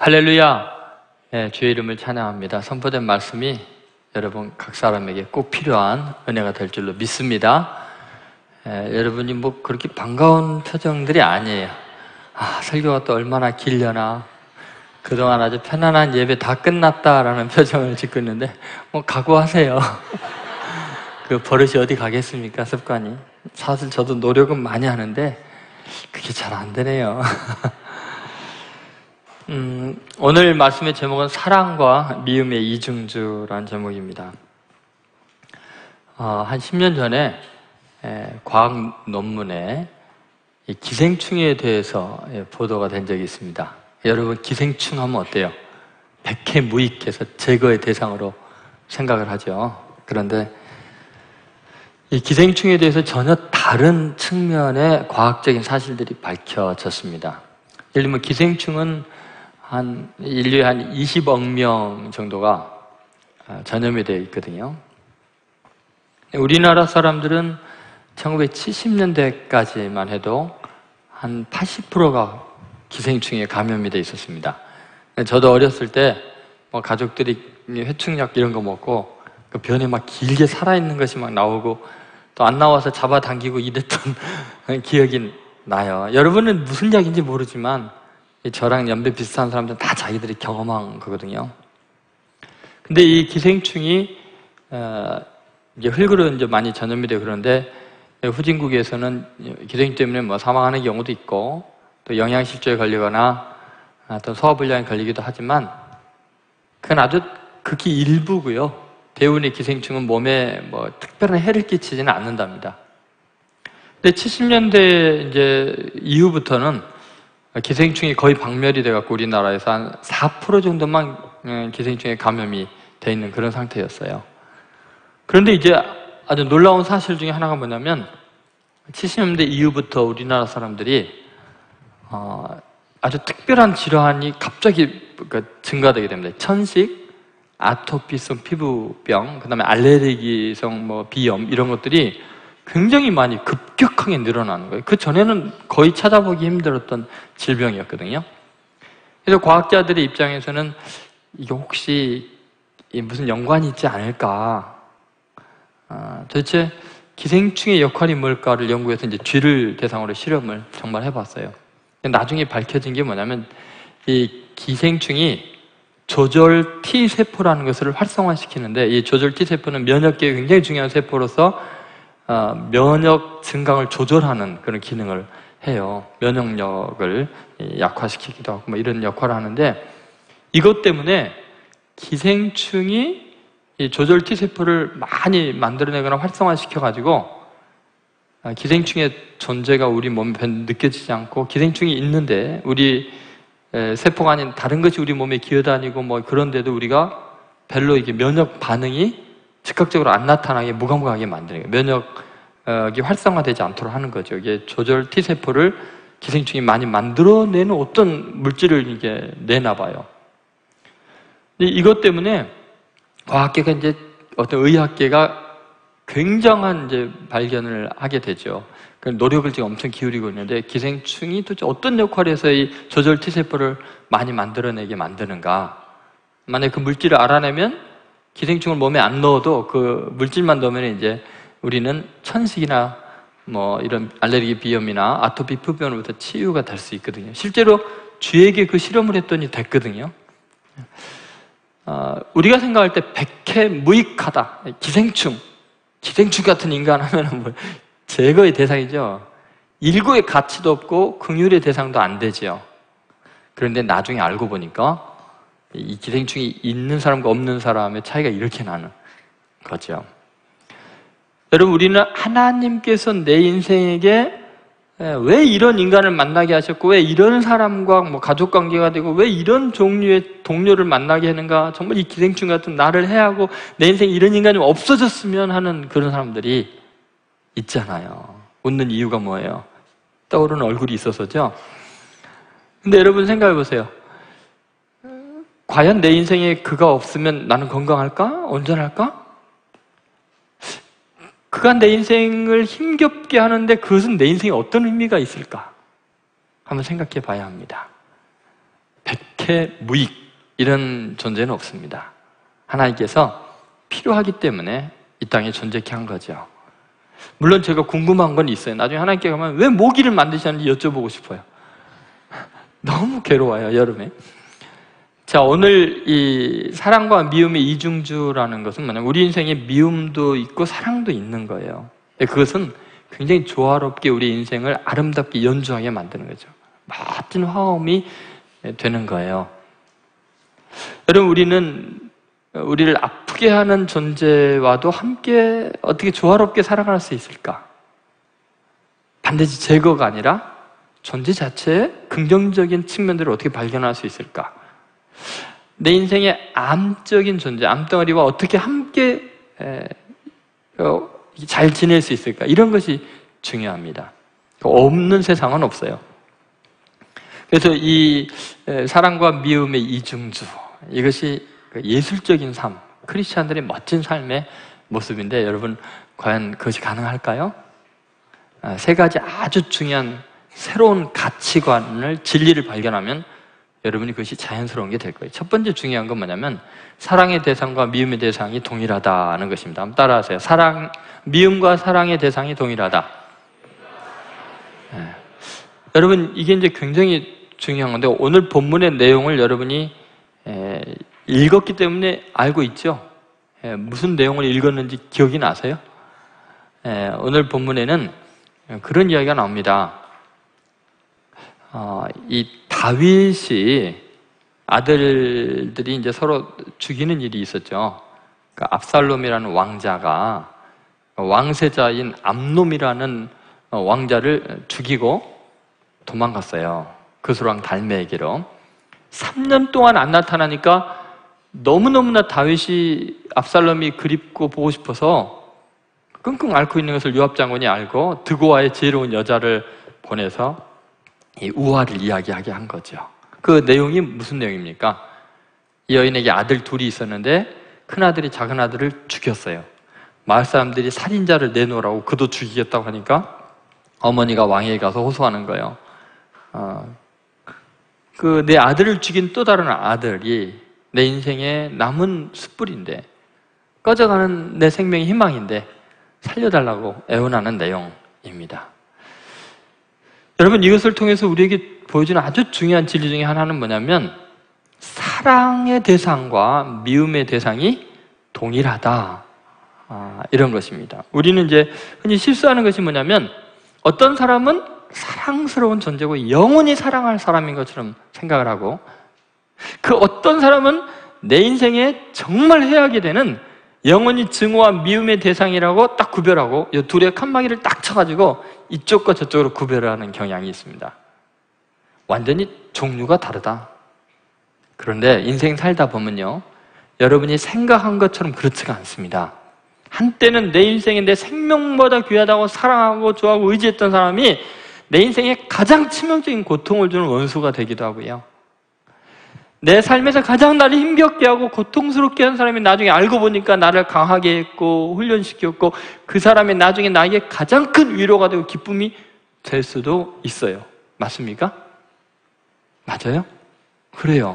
할렐루야. 주의 이름을 찬양합니다. 선포된 말씀이 여러분 각 사람에게 꼭 필요한 은혜가 될 줄로 믿습니다. 여러분이 뭐 그렇게 반가운 표정들이 아니에요. 설교가 또 얼마나 길려나, 그동안 아주 편안한 예배 다 끝났다라는 표정을 짓고 있는데 뭐 각오하세요. 그 버릇이 어디 가겠습니까, 습관이. 사실 저도 노력은 많이 하는데 그게 잘 안 되네요. 오늘 말씀의 제목은 사랑과 미움의 이중주라는 제목입니다. 한 10년 전에 과학 논문에 기생충에 대해서 보도가 된 적이 있습니다. 여러분, 기생충 하면 어때요? 백해무익해서 제거의 대상으로 생각을 하죠. 그런데 이 기생충에 대해서 전혀 다른 측면의 과학적인 사실들이 밝혀졌습니다. 예를 들면 기생충은 인류의 한 20억 명 정도가 전염이 되어 있거든요. 우리나라 사람들은 1970년대까지만 해도 한 80%가 기생충에 감염이 되어 있었습니다. 저도 어렸을 때 가족들이 회충약 이런 거 먹고 그 변에 막 길게 살아있는 것이 막 나오고 또 안 나와서 잡아당기고 이랬던 기억이 나요. 여러분은 무슨 약인지 모르지만 저랑 연배 비슷한 사람들은 다 자기들이 경험한 거거든요. 근데 이 기생충이 이제 흙으로 이제 많이 전염이 되고 그런데 후진국에서는 기생충 때문에 뭐 사망하는 경우도 있고 또 영양실조에 걸리거나 또 소화불량에 걸리기도 하지만 그건 아주 극히 일부고요. 대부분의 기생충은 몸에 뭐 특별한 해를 끼치지는 않는답니다. 근데 70년대 이제 이후부터는 기생충이 거의 박멸이 돼갖고 우리나라에서 한 4% 정도만 기생충에 감염이 돼 있는 그런 상태였어요. 그런데 이제 아주 놀라운 사실 중에 하나가 뭐냐면 70년대 이후부터 우리나라 사람들이 아주 특별한 질환이 갑자기 증가되게 됩니다. 천식, 아토피성 피부병, 그 다음에 알레르기성 비염 이런 것들이 굉장히 많이 급격하게 늘어나는 거예요. 그 전에는 거의 찾아보기 힘들었던 질병이었거든요. 그래서 과학자들의 입장에서는 이게 혹시 무슨 연관이 있지 않을까? 도대체 기생충의 역할이 뭘까를 연구해서 이제 쥐를 대상으로 실험을 정말 해봤어요. 나중에 밝혀진 게 뭐냐면 이 기생충이 조절 T세포라는 것을 활성화시키는데 이 조절 T세포는 면역계에 굉장히 중요한 세포로서 면역 증강을 조절하는 그런 기능을 해요. 면역력을 약화시키기도 하고 이런 역할을 하는데 이것 때문에 기생충이 이 조절 T세포를 많이 만들어내거나 활성화시켜가지고 기생충의 존재가 우리 몸에 별로 느껴지지 않고 기생충이 있는데 우리 세포가 아닌 다른 것이 우리 몸에 기어다니고 그런데도 우리가 별로 이게 면역 반응이 즉각적으로 안 나타나게 무감각하게 만드는 거예요. 면역이 활성화되지 않도록 하는 거죠. 이게 조절 T세포를 기생충이 많이 만들어내는 어떤 물질을 이게 내나 봐요. 이것 때문에 과학계가 이제 어떤 의학계가 굉장한 이제 발견을 하게 되죠. 노력을 지금 엄청 기울이고 있는데 기생충이 도대체 어떤 역할을 해서 이 조절 T세포를 많이 만들어내게 만드는가? 만약에 그 물질을 알아내면 기생충을 몸에 안 넣어도 그 물질만 넣으면 이제 우리는 천식이나 이런 알레르기 비염이나 아토피 피부병으로부터 치유가 될 수 있거든요. 실제로 쥐에게 그 실험을 했더니 됐거든요. 우리가 생각할 때 백해무익하다. 기생충 같은 인간 하면은 제거의 대상이죠. 일구의 가치도 없고 긍휼의 대상도 안 되죠. 그런데 나중에 알고 보니까 이 기생충이 있는 사람과 없는 사람의 차이가 이렇게 나는 거죠. 여러분, 우리는 하나님께서 내 인생에게 왜 이런 인간을 만나게 하셨고 왜 이런 사람과 가족관계가 되고 왜 이런 종류의 동료를 만나게 하는가, 정말 이 기생충 같은 나를 해하고 내 인생에 이런 인간이 없어졌으면 하는 그런 사람들이 있잖아요. 웃는 이유가 뭐예요? 떠오르는 얼굴이 있어서죠. 근데 여러분 생각해 보세요. 과연 내 인생에 그가 없으면 나는 건강할까? 온전할까? 그가 내 인생을 힘겹게 하는데 그것은 내 인생에 어떤 의미가 있을까? 한번 생각해 봐야 합니다. 적해 무익 이런 존재는 없습니다. 하나님께서 필요하기 때문에 이 땅에 존재케 한 거죠. 물론 제가 궁금한 건 있어요. 나중에 하나님께 가면 왜 모기를 만드셨는지 여쭤보고 싶어요. 너무 괴로워요, 여름에. 자, 오늘 이 사랑과 미움의 이중주라는 것은 뭐냐면 우리 인생에 미움도 있고 사랑도 있는 거예요. 그것은 굉장히 조화롭게 우리 인생을 아름답게 연주하게 만드는 거죠. 멋진 화음이 되는 거예요. 여러분, 우리를 아프게 하는 존재와도 함께 어떻게 조화롭게 살아갈 수 있을까? 반드시 제거가 아니라 존재 자체의 긍정적인 측면들을 어떻게 발견할 수 있을까? 내 인생의 암적인 존재, 암덩어리와 어떻게 함께 잘 지낼 수 있을까? 이런 것이 중요합니다. 없는 세상은 없어요. 그래서 이 사랑과 미움의 이중주, 이것이 예술적인 삶, 크리스찬들의 멋진 삶의 모습인데 여러분 과연 그것이 가능할까요? 세 가지 아주 중요한 새로운 가치관을, 진리를 발견하면 여러분이 그것이 자연스러운 게 될 거예요. 첫 번째 중요한 건 뭐냐면 사랑의 대상과 미움의 대상이 동일하다는 것입니다. 한번 따라하세요. 미움과 사랑의 대상이 동일하다. 여러분, 이게 이제 굉장히 중요한 건데 오늘 본문의 내용을 여러분이 읽었기 때문에 알고 있죠? 무슨 내용을 읽었는지 기억이 나세요? 오늘 본문에는 그런 이야기가 나옵니다. 이 다윗이 아들들이 이제 서로 죽이는 일이 있었죠. 그러니까 압살롬이라는 왕자가 왕세자인 암놈이라는 왕자를 죽이고 도망갔어요. 그스왕 달메에게로. 3년 동안 안 나타나니까 너무너무나 다윗이 압살롬이 그립고 보고 싶어서 끙끙 앓고 있는 것을 요압 장군이 알고 드고아의 지혜로운 여자를 보내서 이 우화를 이야기하게 한 거죠. 그 내용이 무슨 내용입니까? 이 여인에게 아들 둘이 있었는데 큰아들이 작은아들을 죽였어요. 마을 사람들이 살인자를 내놓으라고 그도 죽이겠다고 하니까 어머니가 왕에게 가서 호소하는 거예요. 내 아들을 죽인 또 다른 아들이 내 인생의 남은 숯불인데, 꺼져가는 내 생명의 희망인데 살려달라고 애원하는 내용입니다. 여러분, 이것을 통해서 우리에게 보여주는 아주 중요한 진리 중에 하나는 뭐냐면 사랑의 대상과 미움의 대상이 동일하다, 이런 것입니다. 우리는 이제 흔히 실수하는 것이 뭐냐면 어떤 사람은 사랑스러운 존재고 영원히 사랑할 사람인 것처럼 생각을 하고, 그 어떤 사람은 내 인생에 정말 해하게 되는 영원히 증오와 미움의 대상이라고 딱 구별하고 이 둘의 칸막이를 딱 쳐가지고 이쪽과 저쪽으로 구별을 하는 경향이 있습니다. 완전히 종류가 다르다. 그런데 인생 살다 보면요, 여러분이 생각한 것처럼 그렇지가 않습니다. 한때는 내 인생에 내 생명보다 귀하다고 사랑하고 좋아하고 의지했던 사람이 내 인생에 가장 치명적인 고통을 주는 원수가 되기도 하고요, 내 삶에서 가장 나를 힘겹게 하고 고통스럽게 한 사람이 나중에 알고 보니까 나를 강하게 했고 훈련시켰고 그 사람이 나중에 나에게 가장 큰 위로가 되고 기쁨이 될 수도 있어요. 맞습니까? 맞아요? 그래요.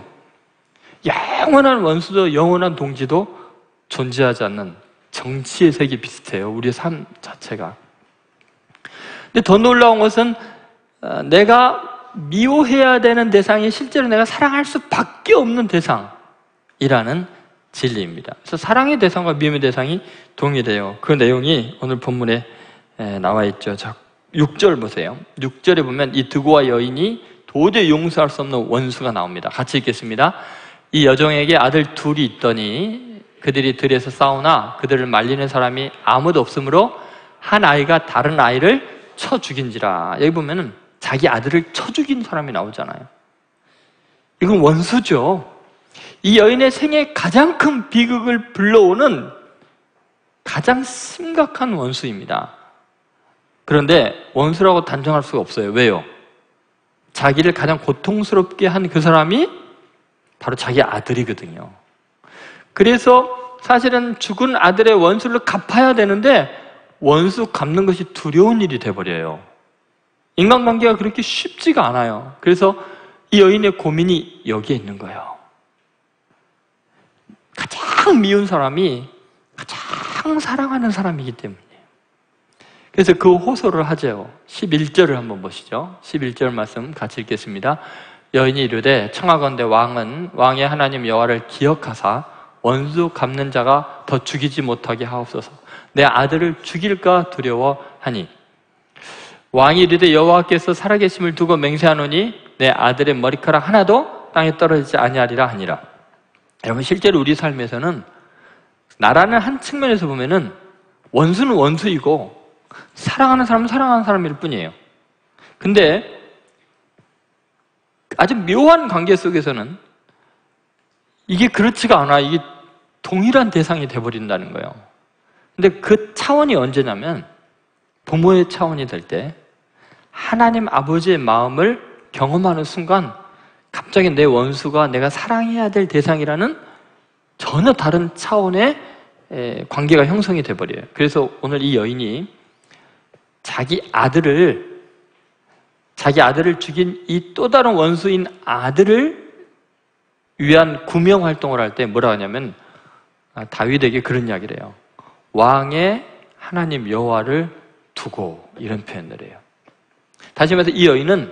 영원한 원수도 영원한 동지도 존재하지 않는 정치의 세계 비슷해요. 우리의 삶 자체가. 근데 더 놀라운 것은 내가 미워해야 되는 대상이 실제로 내가 사랑할 수밖에 없는 대상이라는 진리입니다. 그래서 사랑의 대상과 미움의 대상이 동일해요. 그 내용이 오늘 본문에 나와 있죠. 자, 6절 보세요. 6절에 보면 이 드고아 여인이 도저히 용서할 수 없는 원수가 나옵니다. 같이 읽겠습니다. 이 여종에게 아들 둘이 있더니 그들이 들에서 싸우나 그들을 말리는 사람이 아무도 없으므로 한 아이가 다른 아이를 쳐 죽인지라. 여기 보면은 자기 아들을 쳐 죽인 사람이 나오잖아요. 이건 원수죠. 이 여인의 생에 가장 큰 비극을 불러오는 가장 심각한 원수입니다. 그런데 원수라고 단정할 수가 없어요. 왜요? 자기를 가장 고통스럽게 한 그 사람이 바로 자기 아들이거든요. 그래서 사실은 죽은 아들의 원수를 갚아야 되는데 원수 갚는 것이 두려운 일이 돼버려요. 인간관계가 그렇게 쉽지가 않아요. 그래서 이 여인의 고민이 여기에 있는 거예요. 가장 미운 사람이 가장 사랑하는 사람이기 때문이에요. 그래서 그 호소를 하죠. 11절을 한번 보시죠. 11절 말씀 같이 읽겠습니다. 여인이 이르되 청하건대 왕은 왕의 하나님 여호와를 기억하사 원수 갚는 자가 더 죽이지 못하게 하옵소서. 내 아들을 죽일까 두려워하니 왕이 이르되 여호와께서 살아계심을 두고 맹세하노니 내 아들의 머리카락 하나도 땅에 떨어지지 아니하리라 하니라. 여러분, 실제로 우리 삶에서는 나라는 한 측면에서 보면은 원수는 원수이고 사랑하는 사람은 사랑하는 사람일 뿐이에요. 근데 아주 묘한 관계 속에서는 이게 그렇지가 않아. 이게 동일한 대상이 돼버린다는 거예요. 근데 그 차원이 언제냐면 부모의 차원이 될 때 하나님 아버지의 마음을 경험하는 순간 갑자기 내 원수가 내가 사랑해야 될 대상이라는 전혀 다른 차원의 관계가 형성이 돼버려요. 그래서 오늘 이 여인이 자기 아들을 죽인 이 또 다른 원수인 아들을 위한 구명 활동을 할 때 뭐라 하냐면 다윗에게 그런 이야기를 해요. 왕의 하나님 여호와를 두고, 이런 표현을 해요. 다시 말해서 이 여인은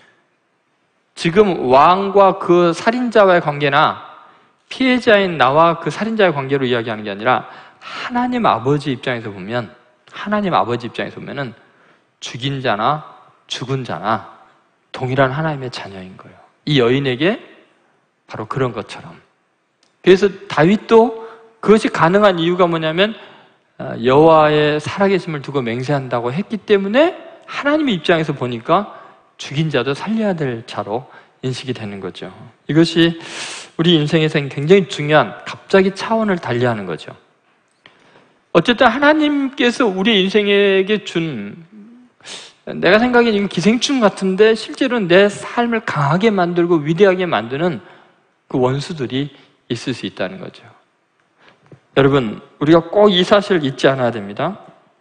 지금 왕과 그 살인자와의 관계나 피해자인 나와 그 살인자의 관계로 이야기하는 게 아니라 하나님 아버지 입장에서 보면은 죽인 자나 죽은 자나 동일한 하나님의 자녀인 거예요. 이 여인에게 바로 그런 것처럼. 그래서 다윗도 그것이 가능한 이유가 뭐냐면 여호와의 살아계심을 두고 맹세한다고 했기 때문에 하나님의 입장에서 보니까 죽인 자도 살려야 될 자로 인식이 되는 거죠. 이것이 우리 인생에서 굉장히 중요한, 갑자기 차원을 달리하는 거죠. 어쨌든 하나님께서 우리 인생에게 준, 내가 생각엔 이건 기생충 같은데 실제로는 내 삶을 강하게 만들고 위대하게 만드는 그 원수들이 있을 수 있다는 거죠. 여러분, 우리가 꼭 이 사실을 잊지 않아야 됩니다.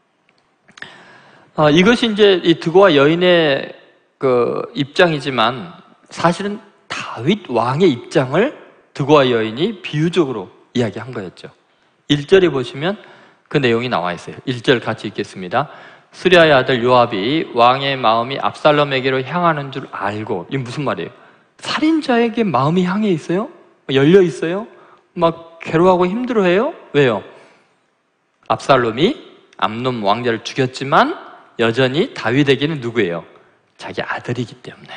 이것이 이제 이 드고와 여인의 그 입장이지만 사실은 다윗 왕의 입장을 드고와 여인이 비유적으로 이야기한 거였죠. 1절에 보시면 그 내용이 나와 있어요. 1절 같이 읽겠습니다. 스리아의 아들 요압이 왕의 마음이 압살롬에게로 향하는 줄 알고, 이게 무슨 말이에요? 살인자에게 마음이 향해 있어요? 열려 있어요? 막 괴로워하고 힘들어해요? 왜요? 압살롬이 암논 왕자를 죽였지만 여전히 다윗에게는 누구예요? 자기 아들이기 때문에.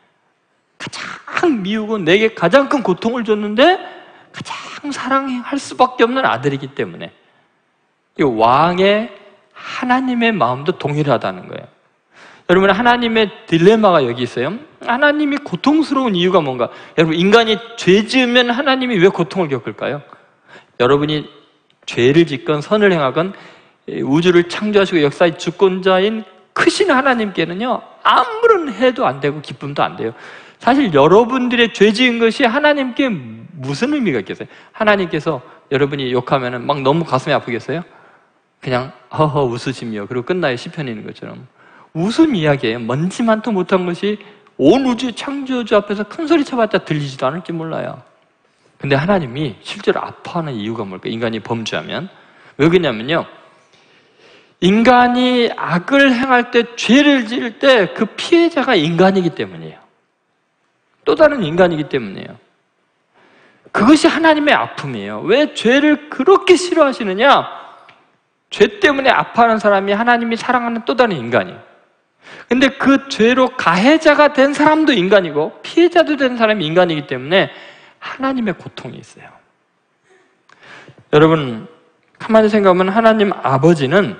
가장 미우고 내게 가장 큰 고통을 줬는데 가장 사랑할 수밖에 없는 아들이기 때문에. 이 왕의 하나님의 마음도 동일하다는 거예요. 여러분, 하나님의 딜레마가 여기 있어요. 하나님이 고통스러운 이유가 뭔가? 여러분, 인간이 죄 지으면 하나님이 왜 고통을 겪을까요? 여러분이 죄를 짓건 선을 행하건 우주를 창조하시고 역사의 주권자인 크신 하나님께는요, 아무런 해도 안 되고 기쁨도 안 돼요. 사실 여러분들의 죄 지은 것이 하나님께 무슨 의미가 있겠어요? 하나님께서 여러분이 욕하면 막 너무 가슴이 아프겠어요? 그냥 허허 웃으시며 그리고 끝나요. 시편에 있는 것처럼 웃음 이야기예요. 먼지만도 못한 것이 온 우주 창조주 앞에서 큰 소리 쳐봤자 들리지도 않을지 몰라요. 근데 하나님이 실제로 아파하는 이유가 뭘까요? 인간이 범죄하면. 왜 그러냐면요, 인간이 악을 행할 때, 죄를 지을 때 그 피해자가 인간이기 때문이에요. 또 다른 인간이기 때문이에요. 그것이 하나님의 아픔이에요. 왜 죄를 그렇게 싫어하시느냐? 죄 때문에 아파하는 사람이 하나님이 사랑하는 또 다른 인간이에요. 근데 그 죄로 가해자가 된 사람도 인간이고 피해자도 된 사람이 인간이기 때문에 하나님의 고통이 있어요. 여러분, 가만히 생각하면 하나님 아버지는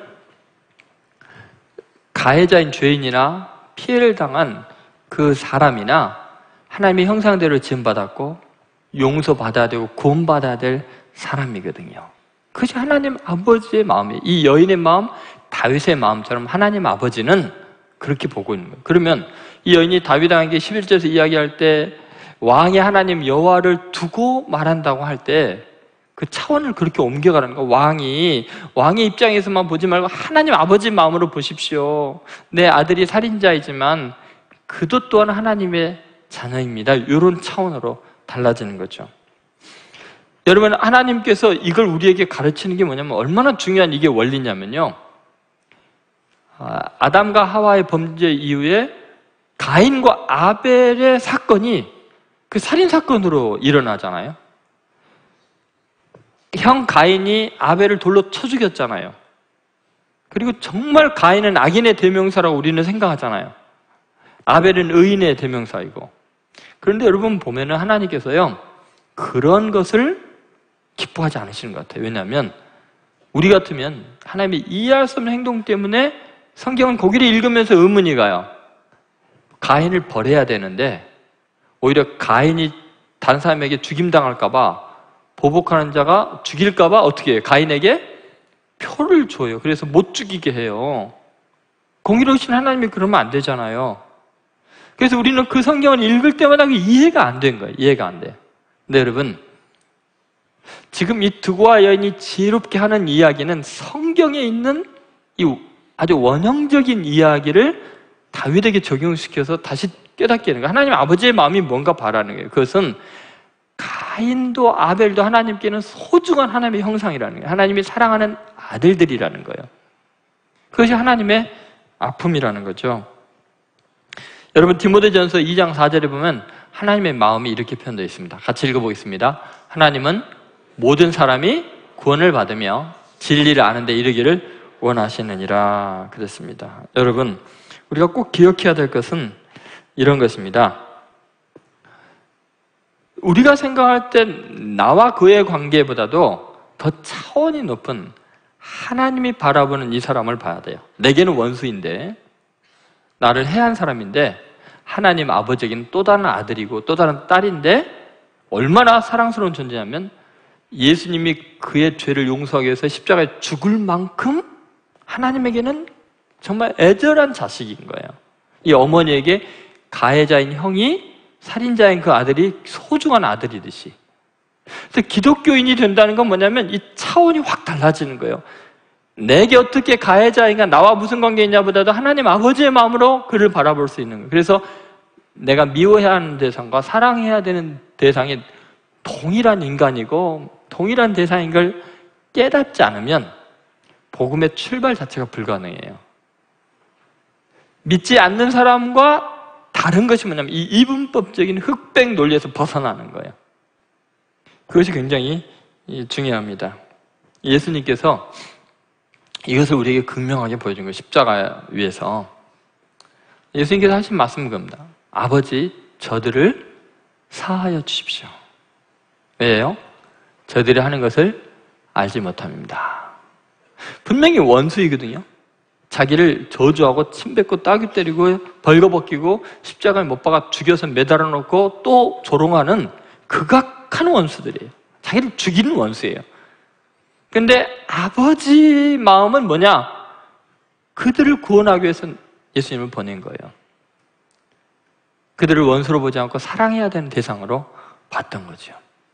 가해자인 죄인이나 피해를 당한 그 사람이나 하나님의 형상대로 지음받았고 용서받아야 되고 구원받아야 될 사람이거든요. 그것이 하나님 아버지의 마음이에요. 이 여인의 마음, 다윗의 마음처럼 하나님 아버지는 그렇게 보고 있는 거예요. 그러면 이 여인이 다윗에게 11절에서 이야기할 때 왕의 하나님 여호와를 두고 말한다고 할 때 그 차원을 그렇게 옮겨가는 거예요. 왕의 입장에서만 보지 말고 하나님 아버지 마음으로 보십시오. 내 아들이 살인자이지만 그도 또한 하나님의 자녀입니다. 이런 차원으로 달라지는 거죠. 여러분, 하나님께서 이걸 우리에게 가르치는 게 뭐냐면 얼마나 중요한 이게 원리냐면요. 아담과 하와의 범죄 이후에 가인과 아벨의 사건이 그 살인사건으로 일어나잖아요. 형 가인이 아벨을 돌로 쳐 죽였잖아요. 그리고 정말 가인은 악인의 대명사라고 우리는 생각하잖아요. 아벨은 의인의 대명사이고. 그런데 여러분 보면은 하나님께서요, 그런 것을 기뻐하지 않으시는 것 같아요. 왜냐하면 우리 같으면 하나님이 이해할 수 없는 행동 때문에 성경은 거기를 읽으면서 의문이 가요. 가인을 벌해야 되는데 오히려 가인이 다른 사람에게 죽임당할까봐, 보복하는 자가 죽일까봐 어떻게 해요? 가인에게 표를 줘요. 그래서 못 죽이게 해요. 공의로우신 하나님이 그러면 안 되잖아요. 그래서 우리는 그 성경을 읽을 때마다 이해가 안 된 거예요. 이해가 안 돼. 근데 여러분, 지금 이 두고와 여인이 지혜롭게 하는 이야기는 성경에 있는 이 아주 원형적인 이야기를 다윗에게 적용시켜서 다시 깨닫게 하는 거예요. 하나님 아버지의 마음이 뭔가 바라는 거예요. 그것은 가인도 아벨도 하나님께는 소중한 하나님의 형상이라는 거예요. 하나님이 사랑하는 아들들이라는 거예요. 그것이 하나님의 아픔이라는 거죠. 여러분, 디모데전서 2장 4절에 보면 하나님의 마음이 이렇게 표현되어 있습니다. 같이 읽어보겠습니다. 하나님은 모든 사람이 구원을 받으며 진리를 아는 데 이르기를 원하시느니라 그랬습니다. 여러분, 우리가 꼭 기억해야 될 것은 이런 것입니다. 우리가 생각할 때 나와 그의 관계보다도 더 차원이 높은 하나님이 바라보는 이 사람을 봐야 돼요. 내게는 원수인데, 나를 해한 사람인데, 하나님 아버지에게는 또 다른 아들이고 또 다른 딸인데 얼마나 사랑스러운 존재냐면 예수님이 그의 죄를 용서하기 위해서 십자가에 죽을 만큼 하나님에게는 정말 애절한 자식인 거예요. 이 어머니에게 가해자인 형이 살인자인 그 아들이 소중한 아들이듯이. 그래서 기독교인이 된다는 건 뭐냐면 이 차원이 확 달라지는 거예요. 내게 어떻게 가해자인가, 나와 무슨 관계있냐 보다도 하나님 아버지의 마음으로 그를 바라볼 수 있는 거예요. 그래서 내가 미워해야 하는 대상과 사랑해야 되는 대상이 동일한 인간이고 동일한 대상인 걸 깨닫지 않으면 복음의 출발 자체가 불가능해요. 믿지 않는 사람과 다른 것이 뭐냐면 이 이분법적인 흑백 논리에서 벗어나는 거예요. 그것이 굉장히 중요합니다. 예수님께서 이것을 우리에게 극명하게 보여준 거예요. 십자가 위에서. 예수님께서 하신 말씀은 그겁니다. 아버지, 저들을 사하여 주십시오. 왜요? 저들이 하는 것을 알지 못함입니다. 분명히 원수이거든요. 자기를 저주하고 침뱉고 따귀 때리고 벌거벗기고 십자가에 못 박아 죽여서 매달아 놓고 또 조롱하는 극악한 원수들이에요. 자기를 죽이는 원수예요. 근데 아버지 마음은 뭐냐? 그들을 구원하기 위해서 예수님을 보낸 거예요. 그들을 원수로 보지 않고 사랑해야 되는 대상으로 봤던 거죠.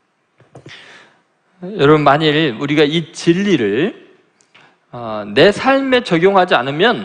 여러분, 만일 우리가 이 진리를 내 삶에 적용하지 않으면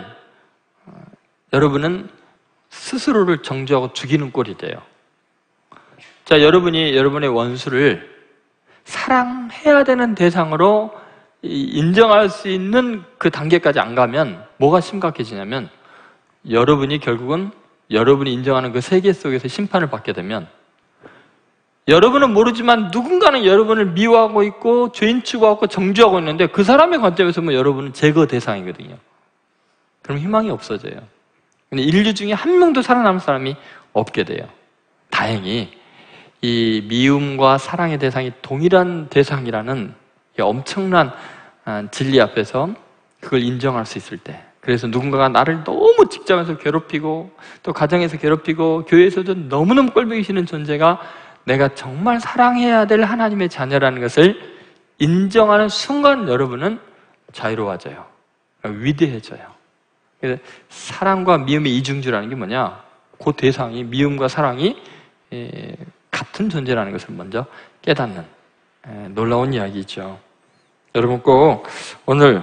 여러분은 스스로를 정죄하고 죽이는 꼴이 돼요. 자, 여러분이 여러분의 원수를 사랑해야 되는 대상으로 인정할 수 있는 그 단계까지 안 가면 뭐가 심각해지냐면 여러분이 결국은 여러분이 인정하는 그 세계 속에서 심판을 받게 되면 여러분은 모르지만 누군가는 여러분을 미워하고 있고 죄인 취급하고 정죄하고 있는데 그 사람의 관점에서 보면 여러분은 제거 대상이거든요. 그럼 희망이 없어져요. 근데 인류 중에 한 명도 살아남을 사람이 없게 돼요. 다행히 이 미움과 사랑의 대상이 동일한 대상이라는 엄청난 진리 앞에서 그걸 인정할 수 있을 때, 그래서 누군가가 나를 너무 직장에서 괴롭히고 또 가정에서 괴롭히고 교회에서도 너무너무 꼴보기 싫은 존재가 내가 정말 사랑해야 될 하나님의 자녀라는 것을 인정하는 순간 여러분은 자유로워져요. 위대해져요. 그래서 사랑과 미움의 이중주라는 게 뭐냐? 그 대상이, 미움과 사랑이 같은 존재라는 것을 먼저 깨닫는 놀라운 이야기죠. 여러분 꼭 오늘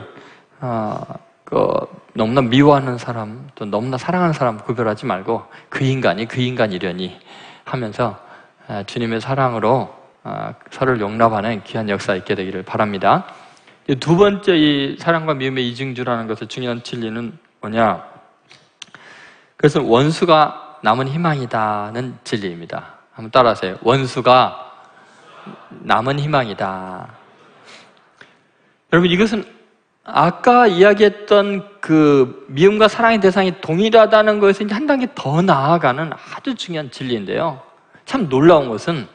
너무나 미워하는 사람 또 너무나 사랑하는 사람 구별하지 말고 그 인간이려니 하면서 주님의 사랑으로 서로를 용납하는 귀한 역사 있게 되기를 바랍니다. 두 번째 이 사랑과 미움의 이중주라는 것의 중요한 진리는 뭐냐? 그것은 원수가 남은 희망이다는 진리입니다. 한번 따라하세요. 원수가 남은 희망이다. 여러분, 이것은 아까 이야기했던 그 미움과 사랑의 대상이 동일하다는 것에서 이제 한 단계 더 나아가는 아주 중요한 진리인데요. 참 놀라운 것은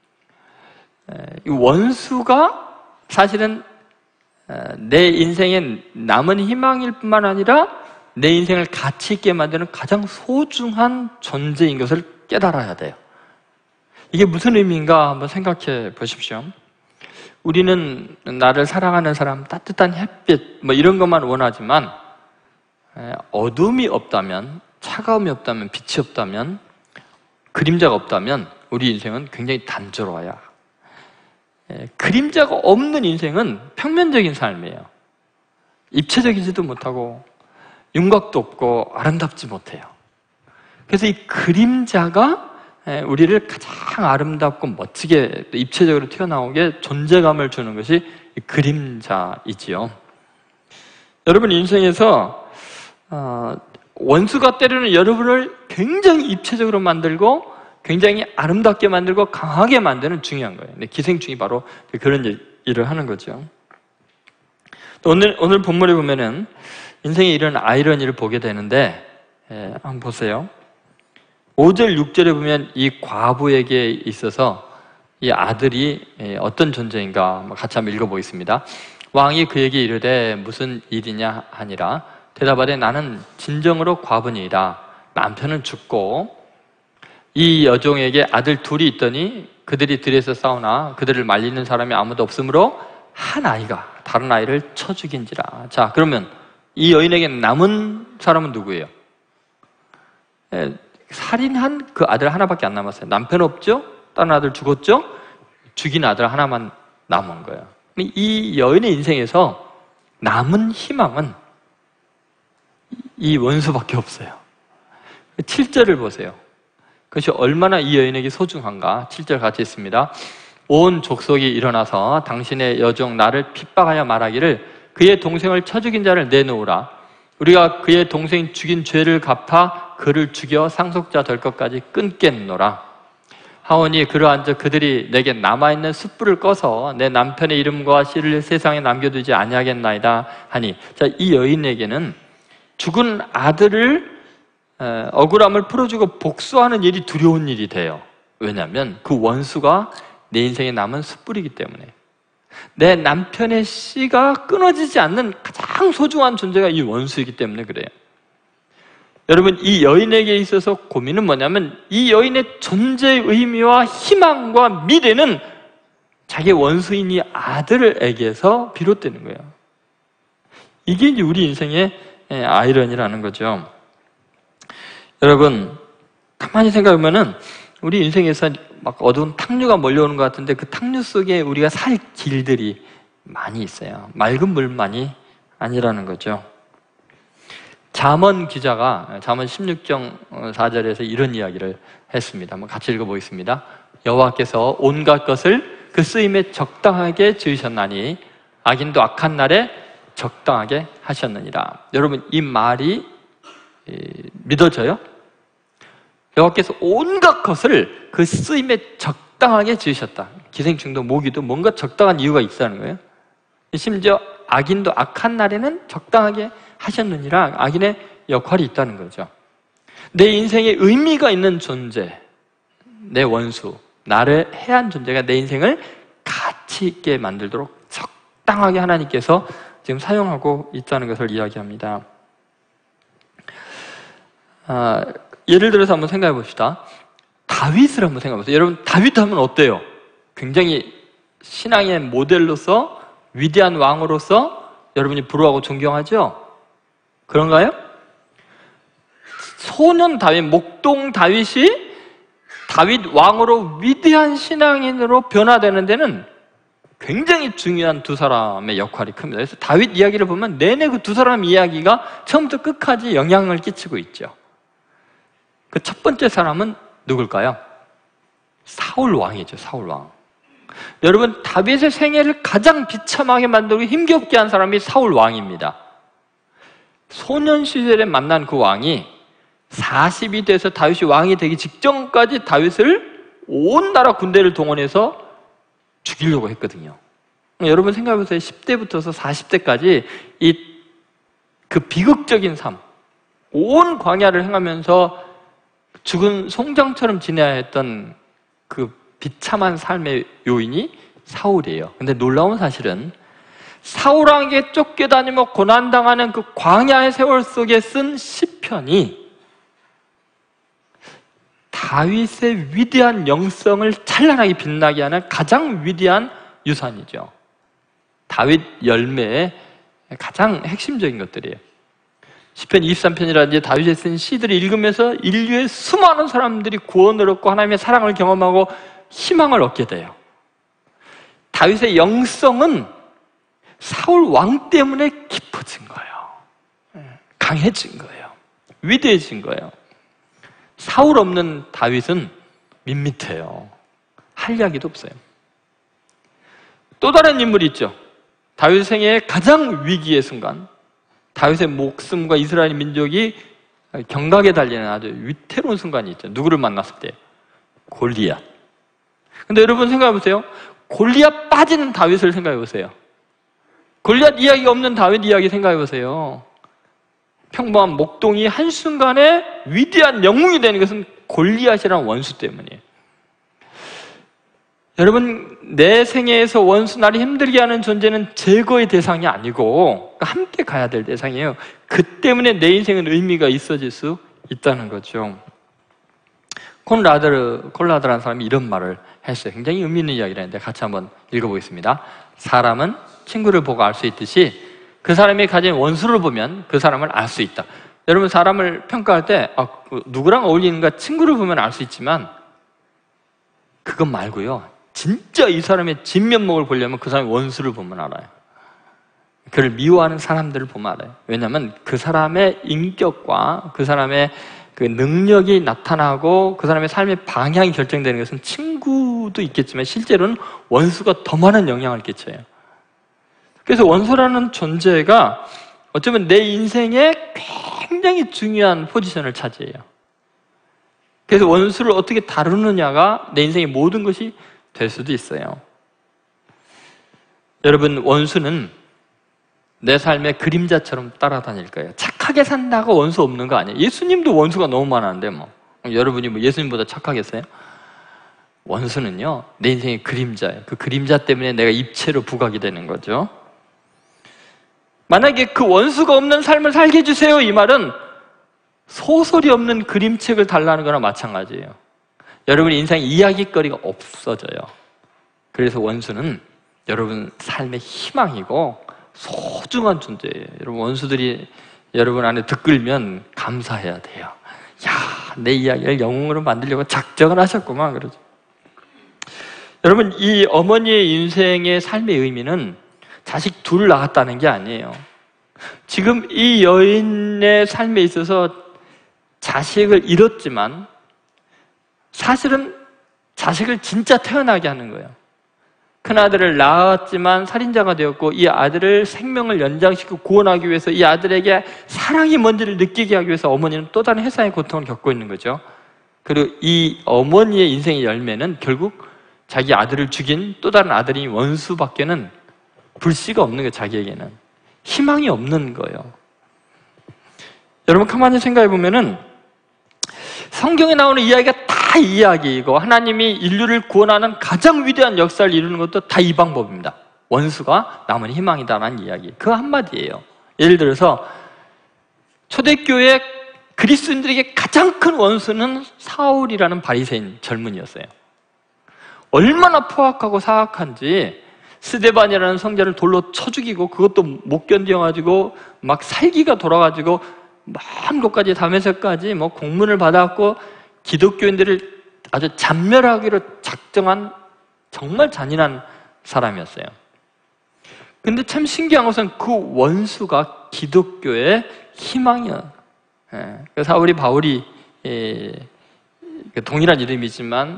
이 원수가 사실은 내 인생의 남은 희망일 뿐만 아니라 내 인생을 가치 있게 만드는 가장 소중한 존재인 것을 깨달아야 돼요. 이게 무슨 의미인가 한번 생각해 보십시오. 우리는 나를 사랑하는 사람, 따뜻한 햇빛 뭐 이런 것만 원하지만 어둠이 없다면, 차가움이 없다면, 빛이 없다면, 그림자가 없다면 우리 인생은 굉장히 단조로워요. 그림자가 없는 인생은 평면적인 삶이에요. 입체적이지도 못하고 윤곽도 없고 아름답지 못해요. 그래서 이 그림자가 우리를 가장 아름답고 멋지게 입체적으로 튀어나오게 존재감을 주는 것이 그림자이지요. 여러분 인생에서 원수가 때로는 여러분을 굉장히 입체적으로 만들고 굉장히 아름답게 만들고 강하게 만드는 중요한 거예요. 기생충이 바로 그런 일을 하는 거죠. 오늘 본문에 보면은 인생에 이런 아이러니를 보게 되는데 한번 보세요. 5절, 6절에 보면 이 과부에게 있어서 이 아들이 어떤 존재인가 같이 한번 읽어보겠습니다. 왕이 그에게 이르되 무슨 일이냐 하니라. 대답하되 나는 진정으로 과부니이다. 남편은 죽고 이 여종에게 아들 둘이 있더니 그들이 들에서 싸우나 그들을 말리는 사람이 아무도 없으므로 한 아이가 다른 아이를 쳐 죽인지라. 자, 그러면 이 여인에게 남은 사람은 누구예요? 살인한 그 아들 하나밖에 안 남았어요. 남편 없죠? 다른 아들 죽었죠? 죽인 아들 하나만 남은 거예요. 이 여인의 인생에서 남은 희망은 이 원수밖에 없어요. 7절을 보세요. 그것이 얼마나 이 여인에게 소중한가. 7절 같이 있습니다. 온 족속이 일어나서 당신의 여종 나를 핍박하여 말하기를 그의 동생을 쳐 죽인 자를 내놓으라. 우리가 그의 동생 죽인 죄를 갚아 그를 죽여 상속자 될 것까지 끊겠노라. 하오니 그러한즉 그들이 내게 남아있는 숯불을 꺼서 내 남편의 이름과 씨를 세상에 남겨두지 아니하겠나이다 하니. 자, 이 여인에게는 죽은 아들을 억울함을 풀어주고 복수하는 일이 두려운 일이 돼요. 왜냐하면 그 원수가 내 인생에 남은 숯불이기 때문에. 내 남편의 씨가 끊어지지 않는 가장 소중한 존재가 이 원수이기 때문에 그래요. 여러분, 이 여인에게 있어서 고민은 뭐냐면 이 여인의 존재의 의미와 희망과 미래는 자기 원수인 이 아들에게서 비롯되는 거예요. 이게 이제 우리 인생의 아이러니라는 거죠. 여러분, 가만히 생각해보면은 우리 인생에서 막 어두운 탕류가 몰려오는 것 같은데 그 탕류 속에 우리가 살 길들이 많이 있어요. 맑은 물만이 아니라는 거죠. 잠언 기자가 잠언 16장 4절에서 이런 이야기를 했습니다. 한번 같이 읽어보겠습니다. 여호와께서 온갖 것을 그 쓰임에 적당하게 지으셨나니 악인도 악한 날에 적당하게 하셨느니라. 여러분, 이 말이 믿어져요? 여호와께서 온갖 것을 그 쓰임에 적당하게 지으셨다. 기생충도 모기도 뭔가 적당한 이유가 있다는 거예요. 심지어 악인도 악한 날에는 적당하게 하셨느니라. 악인의 역할이 있다는 거죠. 내 인생에 의미가 있는 존재, 내 원수, 나를 해한 존재가 내 인생을 가치 있게 만들도록 적당하게 하나님께서 지금 사용하고 있다는 것을 이야기합니다. 예를 들어서 한번 생각해 봅시다. 다윗을 한번 생각해 보세요. 여러분, 다윗 하면 어때요? 굉장히 신앙의 모델로서 위대한 왕으로서 여러분이 부러워하고 존경하죠? 그런가요? 소년 다윗, 목동 다윗이 다윗 왕으로 위대한 신앙인으로 변화되는 데는 굉장히 중요한 두 사람의 역할이 큽니다. 그래서 다윗 이야기를 보면 내내 그 두 사람 이야기가 처음부터 끝까지 영향을 끼치고 있죠. 그 첫 번째 사람은 누굴까요? 사울 왕이죠, 사울 왕. 여러분, 다윗의 생애를 가장 비참하게 만들고 힘겹게 한 사람이 사울 왕입니다. 소년 시절에 만난 그 왕이 40이 돼서 다윗이 왕이 되기 직전까지 다윗을 온 나라 군대를 동원해서 죽이려고 했거든요. 여러분 생각해보세요. 10대부터서 40대까지 그 비극적인 삶, 온 광야를 행하면서 죽은 송장처럼 지내야 했던 그 비참한 삶의 요인이 사울이에요. 근데 놀라운 사실은 사울왕에게 쫓겨다니며 고난당하는 그 광야의 세월 속에 쓴 시편이 다윗의 위대한 영성을 찬란하게 빛나게 하는 가장 위대한 유산이죠. 다윗 열매의 가장 핵심적인 것들이에요. 시편 23편이라든지 다윗이 쓴 시들을 읽으면서 인류의 수많은 사람들이 구원을 얻고 하나님의 사랑을 경험하고 희망을 얻게 돼요. 다윗의 영성은 사울 왕 때문에 깊어진 거예요. 강해진 거예요. 위대해진 거예요. 사울 없는 다윗은 밋밋해요. 할 이야기도 없어요. 또 다른 인물이 있죠. 다윗 생애의 가장 위기의 순간, 다윗의 목숨과 이스라엘 민족이 경각에 달리는 아주 위태로운 순간이 있죠. 누구를 만났을 때? 골리앗. 근데 여러분 생각해보세요. 골리앗 빠지는 다윗을 생각해보세요. 골리앗 이야기가 없는 다윗 이야기 생각해보세요. 평범한 목동이 한순간에 위대한 영웅이 되는 것은 골리앗이라는 원수 때문이에요. 여러분, 내 생애에서 원수 나를 힘들게 하는 존재는 제거의 대상이 아니고 함께 가야 될 대상이에요. 그 때문에 내 인생은 의미가 있어질 수 있다는 거죠. 콜라드라는 사람이 이런 말을 했어요. 굉장히 의미 있는 이야기라는데 같이 한번 읽어보겠습니다. 사람은 친구를 보고 알 수 있듯이 그 사람이 가진 원수를 보면 그 사람을 알 수 있다. 여러분, 사람을 평가할 때 누구랑 어울리는가 친구를 보면 알 수 있지만 그것 말고요, 진짜 이 사람의 진면목을 보려면 그 사람의 원수를 보면 알아요. 그를 미워하는 사람들을 보면 알아요. 왜냐하면 그 사람의 인격과 그 사람의 그 능력이 나타나고 그 사람의 삶의 방향이 결정되는 것은 친구도 있겠지만 실제로는 원수가 더 많은 영향을 끼쳐요. 그래서 원수라는 존재가 어쩌면 내 인생에 굉장히 중요한 포지션을 차지해요. 그래서 원수를 어떻게 다루느냐가 내 인생의 모든 것이 될 수도 있어요. 여러분, 원수는 내 삶의 그림자처럼 따라다닐 거예요. 착하게 산다고 원수 없는 거 아니에요. 예수님도 원수가 너무 많았는데 여러분이 예수님보다 착하겠어요? 원수는요, 내 인생의 그림자예요. 그 그림자 때문에 내가 입체로 부각이 되는 거죠. 만약에 그 원수가 없는 삶을 살게 해주세요, 이 말은 소설이 없는 그림책을 달라는 거나 마찬가지예요. 여러분 인생에 이야기거리가 없어져요. 그래서 원수는 여러분 삶의 희망이고 소중한 존재예요. 여러분, 원수들이 여러분 안에 들끓면 감사해야 돼요. 야, 내 이야기를 영웅으로 만들려고 작정을 하셨구만, 그러죠. 여러분, 이 어머니의 인생의 삶의 의미는 자식 둘을 낳았다는 게 아니에요. 지금 이 여인의 삶에 있어서 자식을 잃었지만 사실은 자식을 진짜 태어나게 하는 거예요. 큰아들을 낳았지만 살인자가 되었고 이 아들을 생명을 연장시키고 구원하기 위해서 이 아들에게 사랑이 뭔지를 느끼게 하기 위해서 어머니는 또 다른 해상의 고통을 겪고 있는 거죠. 그리고 이 어머니의 인생의 열매는 결국 자기 아들을 죽인 또 다른 아들인 원수밖에는 불씨가 없는 거예요. 자기에게는 희망이 없는 거예요. 여러분, 가만히 생각해 보면은 성경에 나오는 이야기가 다 이야기이고 하나님이 인류를 구원하는 가장 위대한 역사를 이루는 것도 다 이 방법입니다. 원수가 남은 희망이다라는 이야기, 그 한마디예요. 예를 들어서 초대교회 그리스도인들에게 가장 큰 원수는 사울이라는 바리새인 젊은이였어요. 얼마나 포악하고 사악한지 스데반이라는 성자를 돌로 쳐 죽이고 그것도 못 견뎌가지고 막 살기가 돌아가지고 먼 곳까지 다메섹까지 공문을 받았고 기독교인들을 아주 잔멸하기로 작정한 정말 잔인한 사람이었어요. 근데 참 신기한 것은 그 원수가 기독교의 희망이야. 사울이 바울이 동일한 이름이지만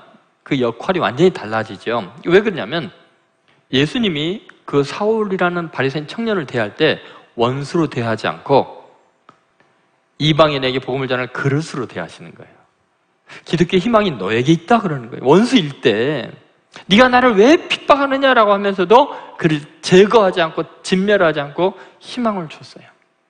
그 역할이 완전히 달라지죠. 왜 그러냐면 예수님이 그 사울이라는 바리새인 청년을 대할 때 원수로 대하지 않고 이방인에게 복음을 전할 그릇으로 대하시는 거예요. 기독교의 희망이 너에게 있다 그러는 거예요. 원수일 때 네가 나를 왜 핍박하느냐라고 하면서도 그를 제거하지 않고 진멸하지 않고 희망을 줬어요.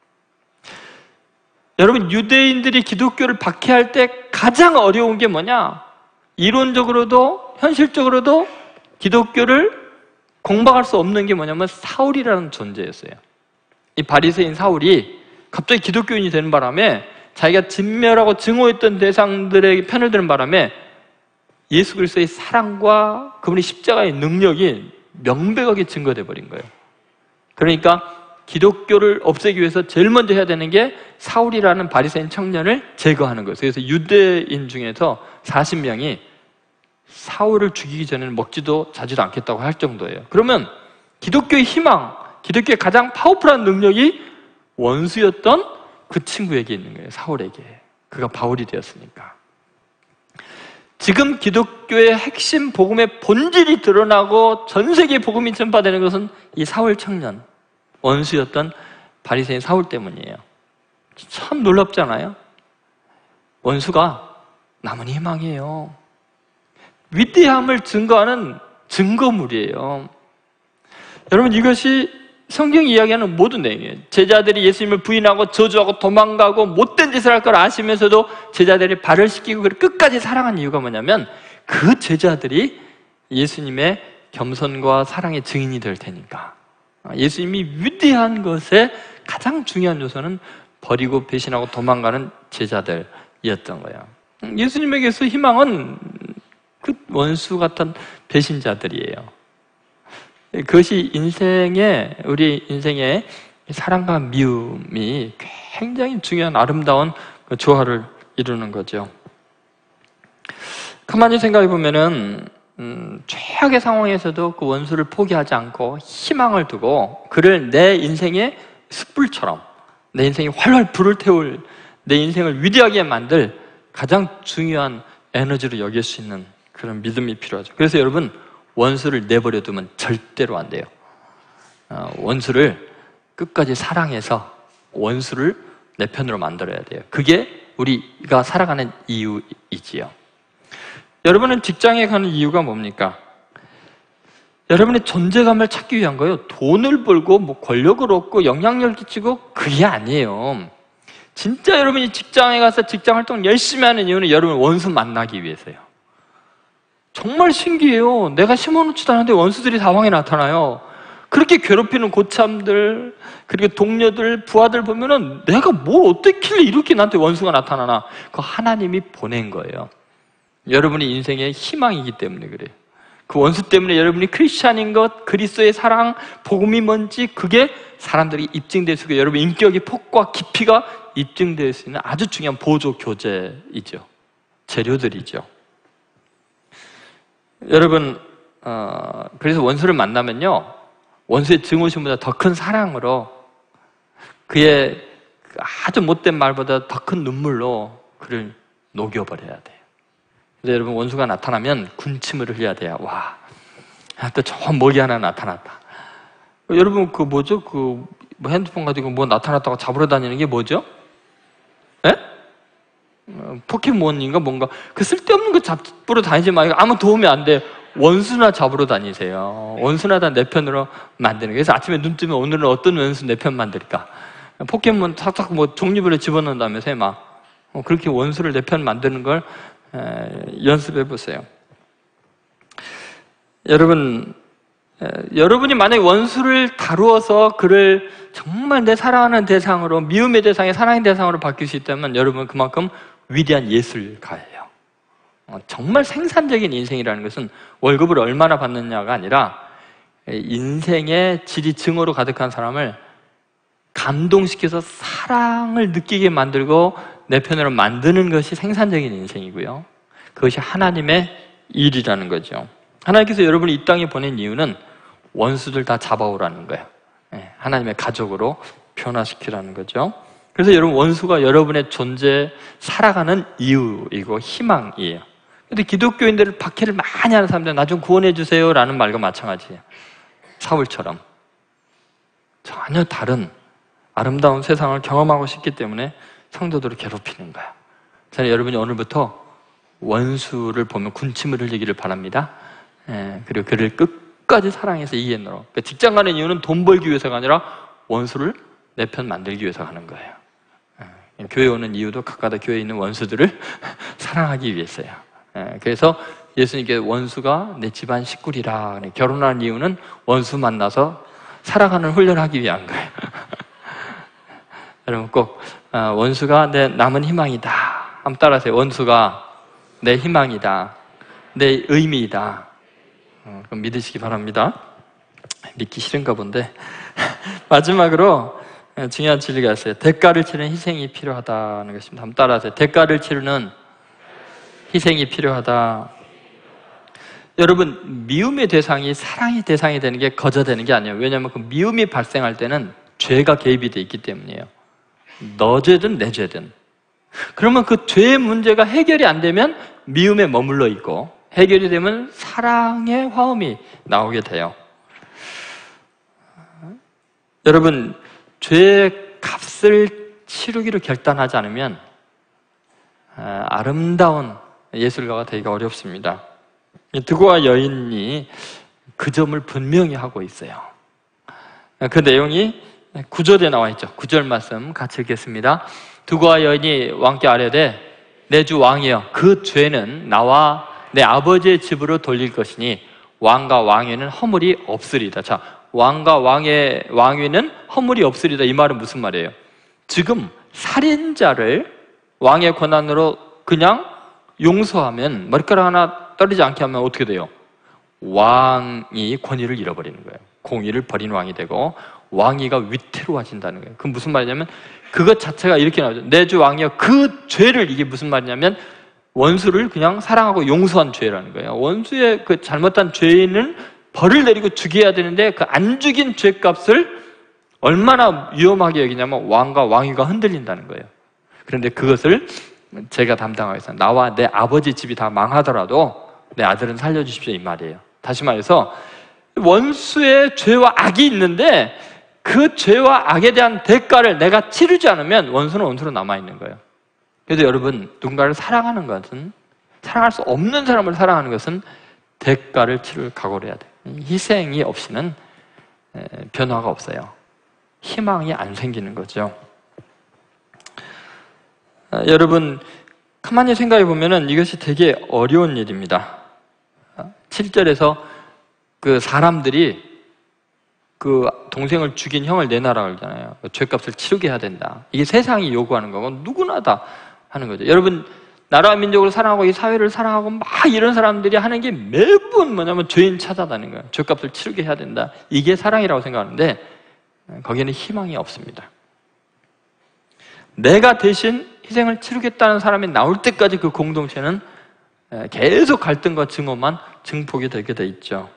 여러분, 유대인들이 기독교를 박해할 때 가장 어려운 게 뭐냐? 이론적으로도 현실적으로도 기독교를 공박할 수 없는 게 뭐냐면 사울이라는 존재였어요. 이 바리새인 사울이 갑자기 기독교인이 되는 바람에 자기가 진멸하고 증오했던 대상들에게 편을 드는 바람에 예수 그리스도의 사랑과 그분의 십자가의 능력이 명백하게 증거돼 버린 거예요. 그러니까 기독교를 없애기 위해서 제일 먼저 해야 되는 게 사울이라는 바리새인 청년을 제거하는 거예요. 그래서 유대인 중에서 40명이 사울을 죽이기 전에는 먹지도 자지도 않겠다고 할 정도예요. 그러면 기독교의 희망, 기독교의 가장 파워풀한 능력이 원수였던 그 친구에게 있는 거예요. 사울에게. 그가 바울이 되었으니까. 지금 기독교의 핵심 복음의 본질이 드러나고 전 세계에 복음이 전파되는 것은 이 사울 청년, 원수였던 바리새인 사울 때문이에요. 참 놀랍잖아요. 원수가 남은 희망이에요. 위대함을 증거하는 증거물이에요. 여러분, 이것이 성경이 이야기하는 모든 내용이에요. 제자들이 예수님을 부인하고 저주하고 도망가고 못된 짓을 할 걸 아시면서도 제자들이 발을 씻기고 끝까지 사랑한 이유가 뭐냐면 그 제자들이 예수님의 겸손과 사랑의 증인이 될 테니까. 예수님이 위대한 것의 가장 중요한 요소는 버리고 배신하고 도망가는 제자들이었던 거예요. 예수님에게서 희망은 그 원수 같은 배신자들이에요. 그것이 우리 인생의 사랑과 미움이 굉장히 중요한 아름다운 조화를 이루는 거죠. 가만히 생각해 보면은 최악의 상황에서도 그 원수를 포기하지 않고 희망을 두고 그를 내 인생의 숯불처럼 내 인생에 활활 불을 태울 내 인생을 위대하게 만들 가장 중요한 에너지로 여길 수 있는 그런 믿음이 필요하죠. 그래서 여러분, 원수를 내버려 두면 절대로 안 돼요. 원수를 끝까지 사랑해서 원수를 내 편으로 만들어야 돼요. 그게 우리가 살아가는 이유이지요. 여러분은 직장에 가는 이유가 뭡니까? 여러분의 존재감을 찾기 위한 거예요. 돈을 벌고 뭐 권력을 얻고 영향력을 끼치고 그게 아니에요. 진짜 여러분이 직장에 가서 직장 활동을 열심히 하는 이유는 여러분 원수 만나기 위해서요. 정말 신기해요. 내가 심어놓지도 않은데 원수들이 사방에 나타나요. 그렇게 괴롭히는 고참들, 그리고 동료들, 부하들 보면은 내가 뭘 어떻게 이렇게 나한테 원수가 나타나나? 그거 하나님이 보낸 거예요. 여러분의 인생의 희망이기 때문에 그래요. 그 원수 때문에 여러분이 크리스찬인 것, 그리스도의 사랑, 복음이 뭔지 그게 사람들이 입증될 수 있고 여러분 인격의 폭과 깊이가 입증될 수 있는 아주 중요한 보조 교재이죠. 재료들이죠. 여러분, 그래서 원수를 만나면요, 원수의 증오심보다 더 큰 사랑으로 그의 아주 못된 말보다 더 큰 눈물로 그를 녹여버려야 돼요. 그래서 여러분, 원수가 나타나면 군침을 흘려야 돼요. 와, 또 좋은 먹이 하나 나타났다. 여러분, 그 뭐죠? 뭐 핸드폰 가지고 뭐 나타났다고 잡으러 다니는 게 뭐죠? 예? 포켓몬인가 뭔가 그 쓸데없는 거 잡으러 다니지 말고 아무 도움이 안 돼. 원수나 잡으러 다니세요. 원수나 다 내 편으로 만드는 거예요. 그래서 아침에 눈 뜨면 오늘은 어떤 원수 내 편 만들까? 포켓몬 탁탁 뭐 종류별로 집어넣는다면서요, 막. 그렇게 원수를 내 편 만드는 걸 연습해 보세요. 여러분이 만약에 원수를 다루어서 그를 정말 내 사랑하는 대상으로, 미움의 대상에 사랑의 대상으로 바뀔 수 있다면 여러분은 그만큼 위대한 예술가예요. 정말 생산적인 인생이라는 것은 월급을 얼마나 받느냐가 아니라 인생의 질이 증오로 가득한 사람을 감동시켜서 사랑을 느끼게 만들고 내 편으로 만드는 것이 생산적인 인생이고요. 그것이 하나님의 일이라는 거죠. 하나님께서 여러분을 이 땅에 보낸 이유는 원수들 다 잡아오라는 거예요. 하나님의 가족으로 변화시키라는 거죠. 그래서 여러분, 원수가 여러분의 존재, 살아가는 이유이고 희망이에요. 근데 기독교인들을 박해를 많이 하는 사람들은 나 좀 구원해 주세요 라는 말과 마찬가지예요. 사울처럼 전혀 다른 아름다운 세상을 경험하고 싶기 때문에 성도들을 괴롭히는 거예요. 저는 여러분이 오늘부터 원수를 보면 군침을 흘리기를 바랍니다. 그리고 그를 끝까지 사랑해서 이기는 거로. 그러니까 직장 가는 이유는 돈 벌기 위해서가 아니라 원수를 내 편 만들기 위해서 하는 거예요. 교회 오는 이유도 각각 교회에 있는 원수들을 사랑하기 위해서요. 그래서 예수님께 원수가 내 집안 식구리라. 결혼하는 이유는 원수 만나서 살아가는 훈련하기 위한 거예요. 여러분 꼭 원수가 내 남은 희망이다. 한번 따라하세요. 원수가 내 희망이다. 내 의미이다. 그럼 믿으시기 바랍니다. 믿기 싫은가 본데. 마지막으로 중요한 진리가 있어요. 대가를 치르는 희생이 필요하다는 것입니다. 한번 따라하세요. 대가를 치르는 희생이 필요하다. 여러분, 미움의 대상이 사랑의 대상이 되는 게 거저되는 게 아니에요. 왜냐하면 그 미움이 발생할 때는 죄가 개입이 되어 있기 때문이에요. 너 죄든 내 죄든. 그러면 그 죄의 문제가 해결이 안 되면 미움에 머물러 있고, 해결이 되면 사랑의 화음이 나오게 돼요. 여러분, 죄의 값을 치르기로 결단하지 않으면 아름다운 예술가가 되기가 어렵습니다. 드고와 여인이 그 점을 분명히 하고 있어요. 그 내용이 9절에 나와 있죠. 9절 말씀 같이 읽겠습니다. 드고와 여인이 왕께 아뢰되 내 주 왕이여, 그 죄는 나와 내 아버지의 집으로 돌릴 것이니 왕과 왕위는 허물이 없으리다. 자, 왕과 왕위는 허물이 없으리다. 이 말은 무슨 말이에요? 지금 살인자를 왕의 권한으로 그냥 용서하면, 머리카락 하나 떨리지 않게 하면 어떻게 돼요? 왕이 권위를 잃어버리는 거예요. 공의를 버린 왕이 되고 왕위가 위태로워진다는 거예요. 그건 무슨 말이냐면 그것 자체가 이렇게 나오죠. 내 주 왕이여, 그 죄를, 이게 무슨 말이냐면 원수를 그냥 사랑하고 용서한 죄라는 거예요. 원수의 그 잘못한 죄인은 벌을 내리고 죽여야 되는데 그 안 죽인 죄값을 얼마나 위험하게 여기냐면 왕과 왕위가 흔들린다는 거예요. 그런데 그것을 제가 담당하겠습니다. 나와 내 아버지 집이 다 망하더라도 내 아들은 살려주십시오, 이 말이에요. 다시 말해서 원수의 죄와 악이 있는데 그 죄와 악에 대한 대가를 내가 치르지 않으면 원수는 원수로 남아있는 거예요. 그래서 여러분, 누군가를 사랑하는 것은, 사랑할 수 없는 사람을 사랑하는 것은 대가를 치를 각오를 해야 돼요. 희생이 없이는 변화가 없어요. 희망이 안 생기는 거죠. 여러분, 가만히 생각해 보면은 이것이 되게 어려운 일입니다. 7절에서 그 사람들이 그 동생을 죽인 형을 내놔라 그러잖아요. 죄값을 치르게 해야 된다. 이게 세상이 요구하는 거고 누구나 다 하는 거죠. 여러분, 나라와 민족을 사랑하고 이 사회를 사랑하고 막 이런 사람들이 하는 게 매번 뭐냐면 죄인 찾아다니는 거예요. 죄값을 치르게 해야 된다. 이게 사랑이라고 생각하는데 거기에는 희망이 없습니다. 내가 대신 희생을 치르겠다는 사람이 나올 때까지 그 공동체는 계속 갈등과 증오만 증폭이 되게 돼 있죠.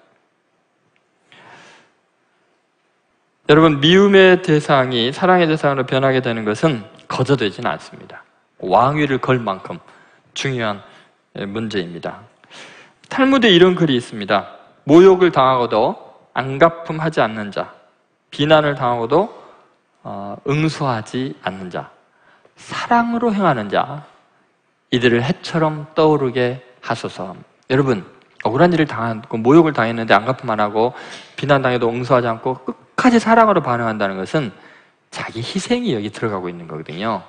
여러분, 미움의 대상이 사랑의 대상으로 변하게 되는 것은 거저되지는 않습니다. 왕위를 걸 만큼 중요한 문제입니다. 탈무드에 이런 글이 있습니다. 모욕을 당하고도 안갚음하지 않는 자, 비난을 당하고도 응수하지 않는 자, 사랑으로 행하는 자, 이들을 해처럼 떠오르게 하소서. 여러분, 억울한 일을 당하고 모욕을 당했는데 안갚음 안 하고 비난당해도 응수하지 않고 끝까지 사랑으로 반응한다는 것은 자기 희생이 여기 들어가고 있는 거거든요.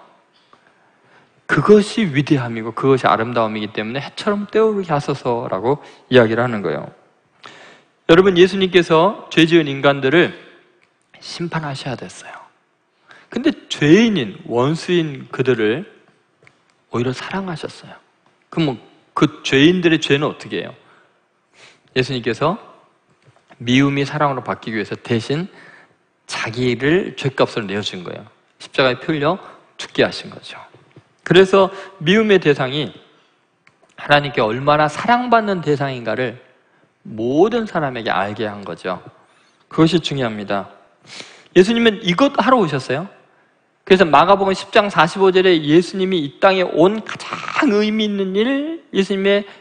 그것이 위대함이고 그것이 아름다움이기 때문에 해처럼 떠오르게 하소서라고 이야기를 하는 거예요. 여러분, 예수님께서 죄 지은 인간들을 심판하셔야 됐어요. 근데 죄인인, 원수인 그들을 오히려 사랑하셨어요. 그럼 그 죄인들의 죄는 어떻게 해요? 예수님께서 미움이 사랑으로 바뀌기 위해서 대신 자기를 죄값을 내어준 거예요. 십자가에 풀려 죽게 하신 거죠. 그래서 미움의 대상이 하나님께 얼마나 사랑받는 대상인가를 모든 사람에게 알게 한 거죠. 그것이 중요합니다. 예수님은 이것 하러 오셨어요. 그래서 마가복음 10장 45절에 예수님이 이 땅에 온 가장 의미 있는 일, 예수님의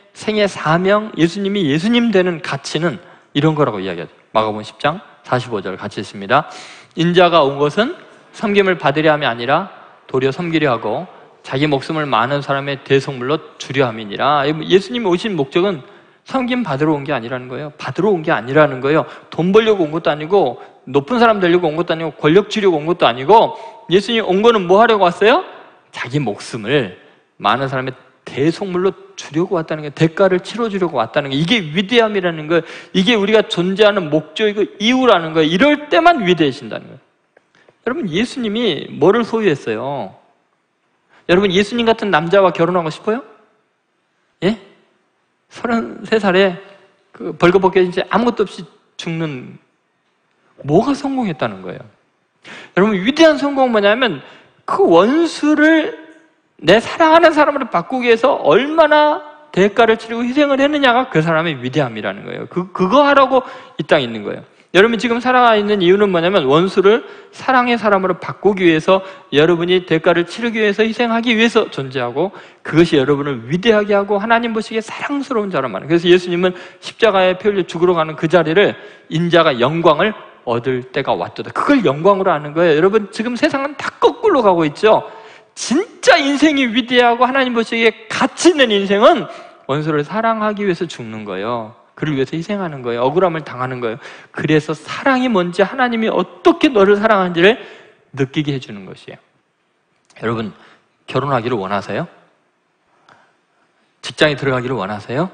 생애 사명, 예수님이 예수님 되는 가치는 이런 거라고 이야기하죠. 마가복음 10장 45절 같이 있습니다. 인자가 온 것은 섬김을 받으려 함이 아니라 도리어 섬기려 하고 자기 목숨을 많은 사람의 대속물로 주려 함이니라. 예수님이 오신 목적은 섬김 받으러 온 게 아니라는 거예요. 받으러 온 게 아니라는 거예요. 돈 벌려고 온 것도 아니고 높은 사람 되려고 온 것도 아니고 권력 주려고 온 것도 아니고 예수님이 온 거는 뭐 하려고 왔어요? 자기 목숨을 많은 사람의 대속물로 주려고 왔다는 거예요. 대가를 치러주려고 왔다는 거예요. 이게 위대함이라는 거예요. 이게 우리가 존재하는 목적이고 이유라는 거예요. 이럴 때만 위대해진다는 거예요. 여러분, 예수님이 뭐를 소유했어요? 여러분, 예수님 같은 남자와 결혼하고 싶어요? 예? 33살에 그 벌거벗겨진 채 아무것도 없이 죽는, 뭐가 성공했다는 거예요? 여러분, 위대한 성공은 뭐냐면 그 원수를 내 사랑하는 사람으로 바꾸기 위해서 얼마나 대가를 치르고 희생을 했느냐가 그 사람의 위대함이라는 거예요. 그거 하라고 이 땅에 있는 거예요. 여러분 지금 살아있는 이유는 뭐냐면 원수를 사랑의 사람으로 바꾸기 위해서 여러분이 대가를 치르기 위해서 희생하기 위해서 존재하고 그것이 여러분을 위대하게 하고 하나님 보시기에 사랑스러운 자로 만든. 그래서 예수님은 십자가에 피 흘려 죽으러 가는 그 자리를 인자가 영광을 얻을 때가 왔도다. 그걸 영광으로 하는 거예요. 여러분 지금 세상은 다 거꾸로 가고 있죠. 진짜 인생이 위대하고 하나님 보시기에 가치 있는 인생은 원수를 사랑하기 위해서 죽는 거예요. 그를 위해서 희생하는 거예요. 억울함을 당하는 거예요. 그래서 사랑이 뭔지 하나님이 어떻게 너를 사랑하는지를 느끼게 해주는 것이에요. 여러분 결혼하기를 원하세요? 직장에 들어가기를 원하세요?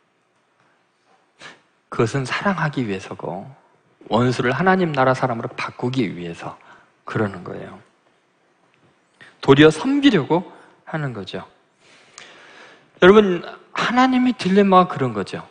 그것은 사랑하기 위해서고 원수를 하나님 나라 사람으로 바꾸기 위해서 그러는 거예요. 도리어 섬기려고 하는 거죠. 여러분 하나님의 딜레마가 그런 거죠.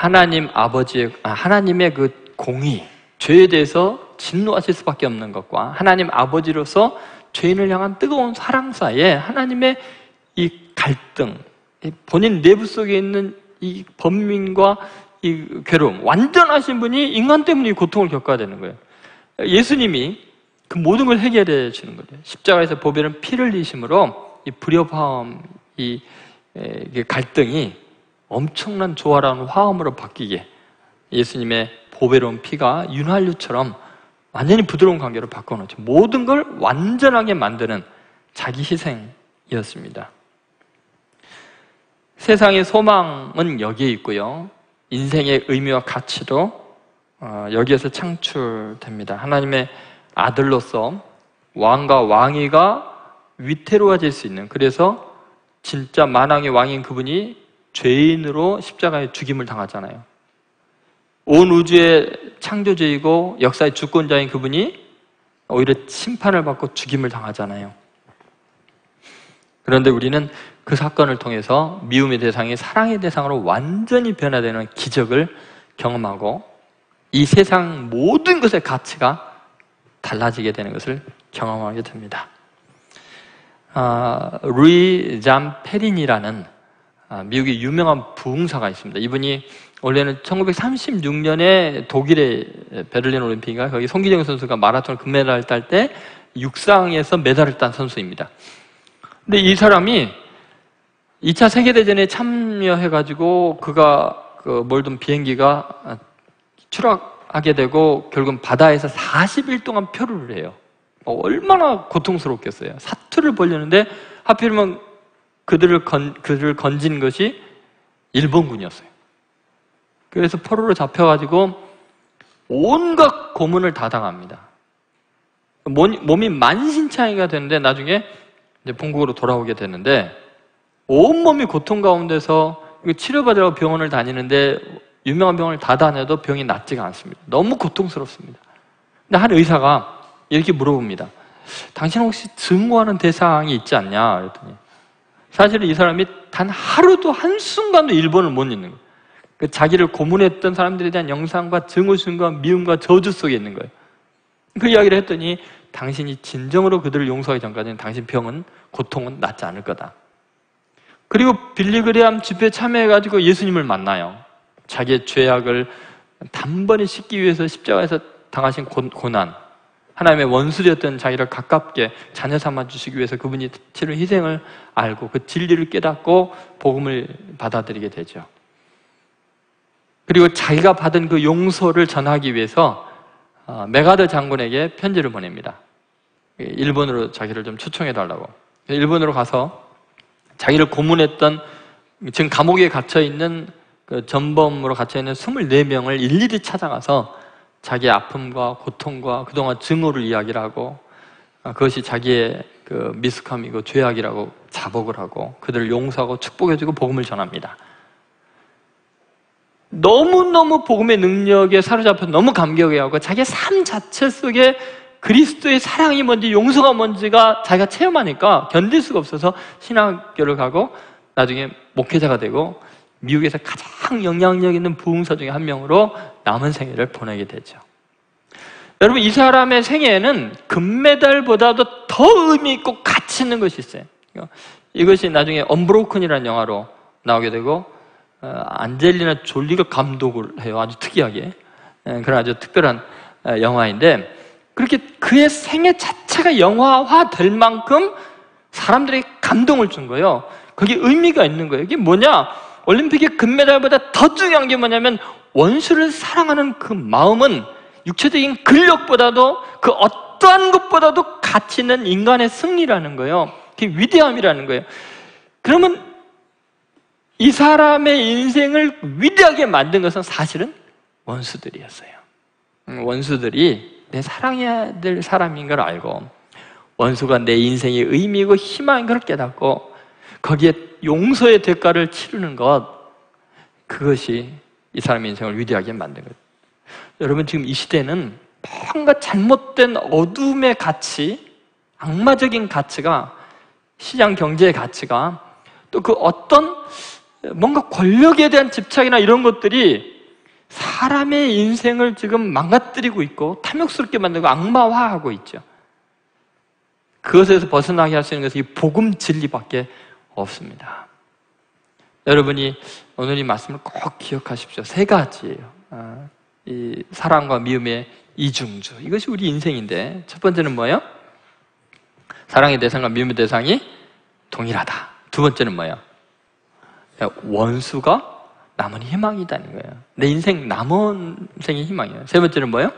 하나님의 그 공의, 죄에 대해서 진노하실 수밖에 없는 것과 하나님 아버지로서 죄인을 향한 뜨거운 사랑 사이에 하나님의 이 갈등, 본인 내부 속에 있는 이 번민과 이 괴로움, 완전하신 분이 인간 때문에 이 고통을 겪어야 되는 거예요. 예수님이 그 모든 걸 해결해 주는 거죠. 십자가에서 보배는 피를 흘리심으로 이 불협화음, 이 갈등이 엄청난 조화로운 화음으로 바뀌게 예수님의 보배로운 피가 윤활유처럼 완전히 부드러운 관계로 바꿔놓죠. 모든 걸 완전하게 만드는 자기 희생이었습니다. 세상의 소망은 여기에 있고요. 인생의 의미와 가치도 여기에서 창출됩니다. 하나님의 아들로서 왕과 왕위가 위태로워질 수 있는, 그래서 진짜 만왕의 왕인 그분이 죄인으로 십자가에 죽임을 당하잖아요. 온 우주의 창조주이고 역사의 주권자인 그분이 오히려 심판을 받고 죽임을 당하잖아요. 그런데 우리는 그 사건을 통해서 미움의 대상이 사랑의 대상으로 완전히 변화되는 기적을 경험하고 이 세상 모든 것의 가치가 달라지게 되는 것을 경험하게 됩니다. 루이 잠 페린이라는 미국의 유명한 부흥사가 있습니다. 이분이 원래는 1936년에 독일의 베를린 올림픽인가 거기 송기정 선수가 마라톤 금메달을 딸 때 육상에서 메달을 딴 선수입니다. 근데 이 사람이 2차 세계대전에 참여해가지고 그가 몰던 비행기가 추락하게 되고 결국은 바다에서 40일 동안 표류를 해요. 얼마나 고통스럽겠어요. 사투를 벌였는데 하필이면 그들을 건진 것이 일본군이었어요. 그래서 포로로 잡혀가지고 온갖 고문을 다 당합니다. 몸이 만신창이가 되는데 나중에 이제 본국으로 돌아오게 되는데 온몸이 고통 가운데서 치료받으려고 병원을 다니는데 유명한 병원을 다 다녀도 병이 낫지가 않습니다. 너무 고통스럽습니다. 근데 한 의사가 이렇게 물어봅니다. 당신 혹시 증오하는 대상이 있지 않냐? 그랬더니 사실은 이 사람이 단 하루도 한순간도 일본을 못 잊는 거예요. 자기를 고문했던 사람들에 대한 영상과 증오심과 미움과 저주 속에 있는 거예요. 그 이야기를 했더니 당신이 진정으로 그들을 용서하기 전까지는 당신 병은, 고통은 낫지 않을 거다. 그리고 빌리그레암 집회에 참여해가지고 예수님을 만나요. 자기의 죄악을 단번에 씻기 위해서 십자가에서 당하신 고난, 하나님의 원수되었던 자기를 가깝게 자녀 삼아주시기 위해서 그분이 치른 희생을 알고 그 진리를 깨닫고 복음을 받아들이게 되죠. 그리고 자기가 받은 그 용서를 전하기 위해서 메가더 장군에게 편지를 보냅니다. 일본으로 자기를 좀 초청해달라고. 일본으로 가서 자기를 고문했던, 지금 감옥에 갇혀있는 그 전범으로 갇혀있는 24명을 일일이 찾아가서 자기의 아픔과 고통과 그동안 증오를 이야기를 하고, 그것이 자기의 그 미숙함이고 죄악이라고 자복을 하고 그들을 용서하고 축복해주고 복음을 전합니다. 너무너무 복음의 능력에 사로잡혀서 너무 감격해하고 자기의 삶 자체 속에 그리스도의 사랑이 뭔지 용서가 뭔지가 자기가 체험하니까 견딜 수가 없어서 신학교를 가고 나중에 목회자가 되고 미국에서 가장 영향력 있는 부흥사 중에 한 명으로 남은 생애를 보내게 되죠. 여러분, 이 사람의 생애에는 금메달보다도 더 의미 있고 가치 있는 것이 있어요. 이것이 나중에 언브로큰이라는 영화로 나오게 되고 안젤리나 졸리가 감독을 해요. 아주 특이하게. 그런 아주 특별한 영화인데, 그렇게 그의 생애 자체가 영화화 될 만큼 사람들에게 감동을 준 거예요. 그게 의미가 있는 거예요. 이게 뭐냐? 올림픽의 금메달보다 더 중요한 게 뭐냐면 원수를 사랑하는 그 마음은 육체적인 근력보다도 그 어떠한 것보다도 가치 있는 인간의 승리라는 거예요. 그게 위대함이라는 거예요. 그러면 이 사람의 인생을 위대하게 만든 것은 사실은 원수들이었어요. 원수들이 내 사랑해야 될 사람인 걸 알고, 원수가 내 인생의 의미이고 희망인 걸 깨닫고 거기에 용서의 대가를 치르는 것, 그것이 이 사람의 인생을 위대하게 만든 거예요. 여러분, 지금 이 시대는 뭔가 잘못된 어둠의 가치, 악마적인 가치가, 시장 경제의 가치가, 또 그 어떤 뭔가 권력에 대한 집착이나 이런 것들이 사람의 인생을 지금 망가뜨리고 있고 탐욕스럽게 만들고 악마화하고 있죠. 그것에서 벗어나게 할 수 있는 것은 이 복음 진리밖에 없습니다. 여러분이 오늘 이 말씀을 꼭 기억하십시오. 세 가지예요. 이 사랑과 미움의 이중주, 이것이 우리 인생인데, 첫 번째는 뭐예요? 사랑의 대상과 미움의 대상이 동일하다. 두 번째는 뭐예요? 원수가 남은 희망이다는 거예요. 내 인생 남은 생의 희망이에요. 세 번째는 뭐예요?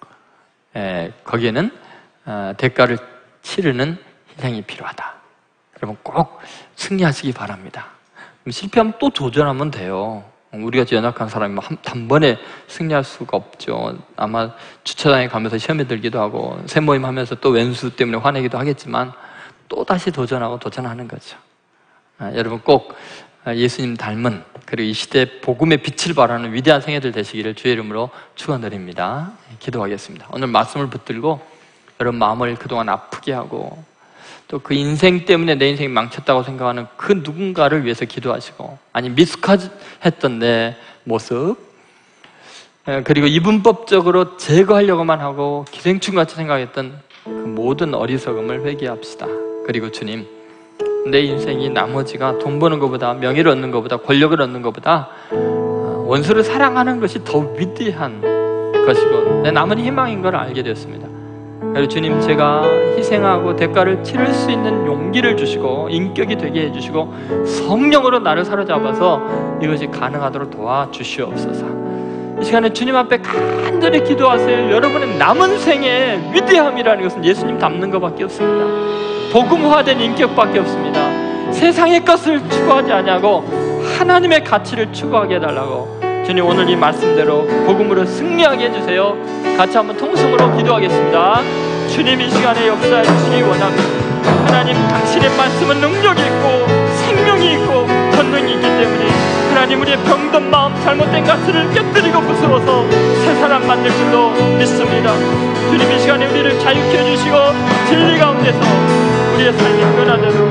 거기에는 대가를 치르는 희생이 필요하다. 여러분, 꼭 승리하시기 바랍니다. 실패하면 또 도전하면 돼요. 우리같이 연약한 사람이 단번에 승리할 수가 없죠. 아마 주차장에 가면서 시험에 들기도 하고 새모임 하면서 또 왼수 때문에 화내기도 하겠지만 또 다시 도전하고 도전하는 거죠. 여러분, 꼭 예수님 닮은, 그리고 이 시대 복음의 빛을 발하는 위대한 생애들 되시기를 주의 이름으로 축원드립니다. 기도하겠습니다. 오늘 말씀을 붙들고 여러분 마음을 그동안 아프게 하고 또 그 인생 때문에 내 인생이 망쳤다고 생각하는 그 누군가를 위해서 기도하시고, 아니 미숙했던 내 모습, 그리고 이분법적으로 제거하려고만 하고 기생충같이 생각했던 그 모든 어리석음을 회개합시다. 그리고 주님, 내 인생이 나머지가 돈 버는 것보다, 명예를 얻는 것보다, 권력을 얻는 것보다 원수를 사랑하는 것이 더 위대한 것이고 내 남은 희망인 걸 알게 되었습니다. 그리고 주님, 제가 희생하고 대가를 치를 수 있는 용기를 주시고 인격이 되게 해주시고 성령으로 나를 사로잡아서 이것이 가능하도록 도와주시옵소서. 이 시간에 주님 앞에 간절히 기도하세요. 여러분의 남은 생의 위대함이라는 것은 예수님 닮는 것밖에 없습니다. 복음화된 인격밖에 없습니다. 세상의 것을 추구하지 아니하고 하나님의 가치를 추구하게 해달라고, 주님 오늘 이 말씀대로 복음으로 승리하게 해주세요. 같이 한번 통성으로 기도하겠습니다. 주님, 이 시간에 역사해 주시기 원합니다. 하나님, 당신의 말씀은 능력이 있고 생명이 있고 권능이 있기 때문에 하나님, 우리의 병든 마음, 잘못된 가치를 깨뜨리고 부수어서 새 사람 만들 줄로 믿습니다. 주님, 이 시간에 우리를 자유케 해주시고 진리 가운데서 우리의 삶이 변화되도록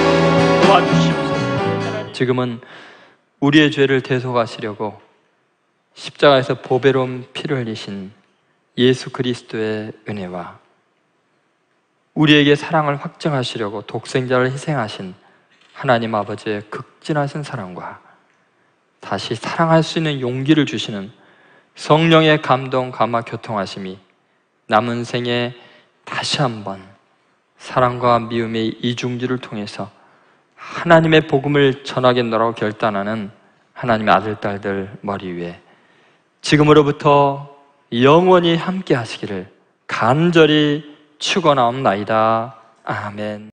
도와주시옵소서. 지금은 우리의 죄를 대속하시려고 십자가에서 보배로운 피를 흘리신 예수 그리스도의 은혜와 우리에게 사랑을 확증하시려고 독생자를 희생하신 하나님 아버지의 극진하신 사랑과 다시 사랑할 수 있는 용기를 주시는 성령의 감동, 감화, 교통하심이 남은 생에 다시 한번 사랑과 미움의 이중지를 통해서 하나님의 복음을 전하겠노라고 결단하는 하나님의 아들, 딸들 머리 위에 지금으로부터 영원히 함께 하시기를 간절히 축원하옵나이다. 아멘.